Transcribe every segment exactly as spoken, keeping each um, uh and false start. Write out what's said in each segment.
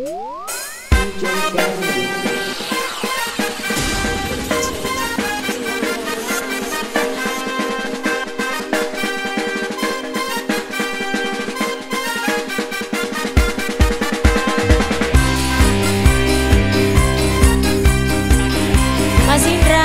Mas Indra,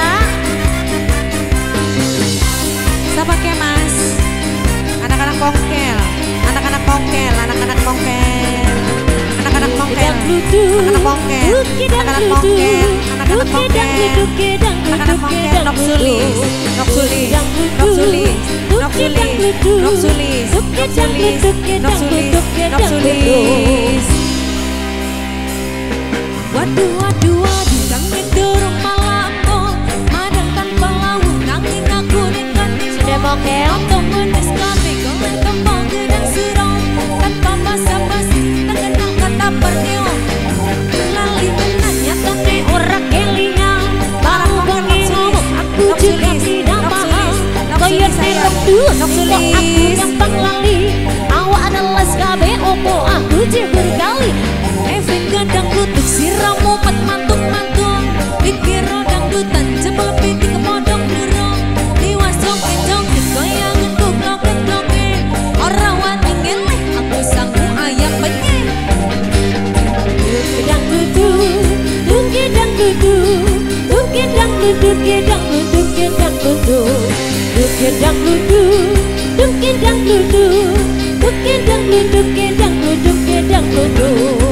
siapa ke Mas? Anak-anak kongkel, anak-anak kongkel, anak-anak kongkel, anak-anak kongkel, anak-anak kongkel, anak-anak kongkel, anak-anak kongkel, anak-anak kongkel, nok sulis, nok sulis, nok sulis, nok sulis, nok sulis, nok sulis, nok sulis, nok sulis. Waduh, waduh, waduh, kangen dorong malamku, madang tanpa laut, nangin aku dekat. Sudah mokel, otomatis kami golek kembang gedang serong, tanpa basa-basi, tak kenal kata perniong. Lali menanya tane ora kelingan, baru bengi ngomong aku juga tidak paham. Kaya terong dua, kok aku gampang lali, awak adalah skabe opo aku jebur kali. Efek gadang kutuk siram mumet mantuk-mantuk, pikir rodang dutan jebol pitik kemodong durung. Liwas jongket-jongket goyangan kuklok-kloke, orang wani ngeleh aku sanggup ayam penyeh. gedang dudu, duk gedang dudu, duk gedang dudu, gedang dudu, gedang dudu, duk gedang dudu, duk gedang dudu, duk gedang dudu, gedang dudu, gedang dudu.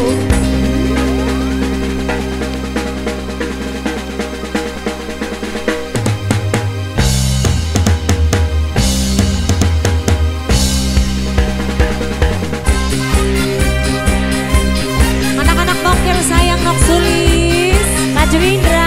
Anak-anak kongkel sayang nok sulis, Maju Indra,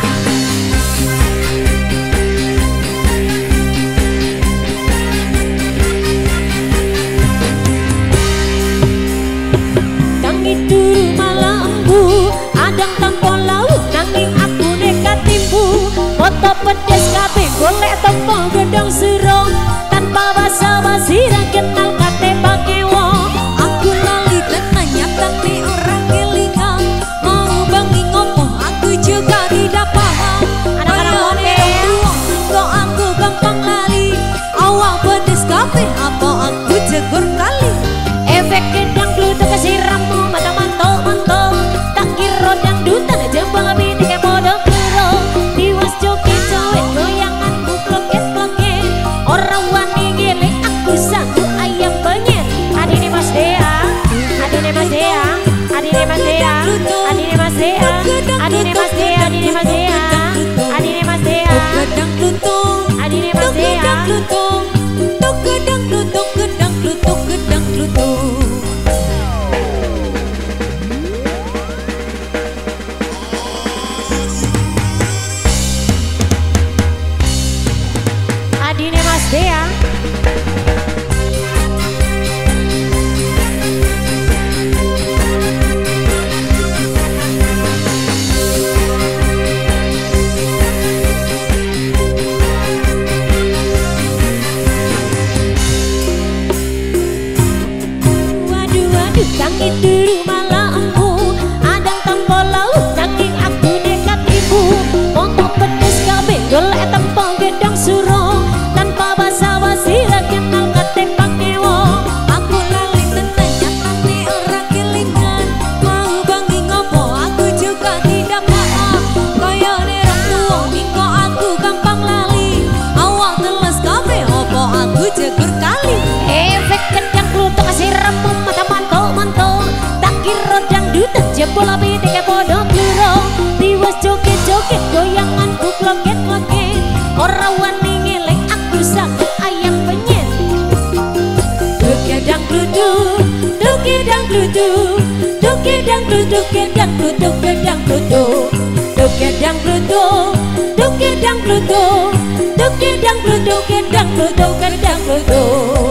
tangi turu malamku, adang tanpa laut, nanging aku nekat timbu. foto pedes kabeh golek toko gedang serong, tanpa basa-basi ra kenal kate pake wong. Aku lali dan nanya tapi orang kelingan, mau bangi ngomong aku juga tidak paham. Anak-anak kongkel, kok aku gampang lali, awak pedes kabeh apa aku jegur kali. efek gedang glutuk kesiramu mata mantul-mantul, tak kira dangdutan jembal pitik ke podok kero. Tiwas joget cowek goyangan ku kloket-kloket, orang wani gelek aku sanggup ayam penyet. Adine Mas Dea, adine Mas Dea, adine Mas Dea, adine Mas Dea, adine Mas Dea, adine Mas Dea, adine Mas Dea, Gedang klutung, adine Mas Dea. gedang klutung, tuk gedang klutung, gedang klutung, gedang klutung. Adine Mas Dea, Waduh, waduh, tangi dulu malamku, adang tanpa laut, nanging aku nekat ibu. foto pedes kabeh golek tempo gedang surong, Tanpa basa-basi ra kenal kate pake wong. Aku lali tenanya tapi orang kelingan, mau bangi ngopo aku juga tidak paham. Kaya nerang tuwong mingko aku gampang lali, awak teles kabeh opo aku jegur kali. efek gedang glutuk kesiramu mata mantul-mantul, tak kira dangdutan jebol pitik ke podok kero. Tiwas joget-joget goyangan ku kloket-kloket, ora wani ngelek aku sanggup ayam penyet. Duk gedang gluduk, duk gedang gluduk, duk gedang gluduk, gedang gluduk, gedang gluduk, duk gedang gluduk, duk gedang gluduk, duk gedang gluduk, gedang gluduk, gedang gluduk.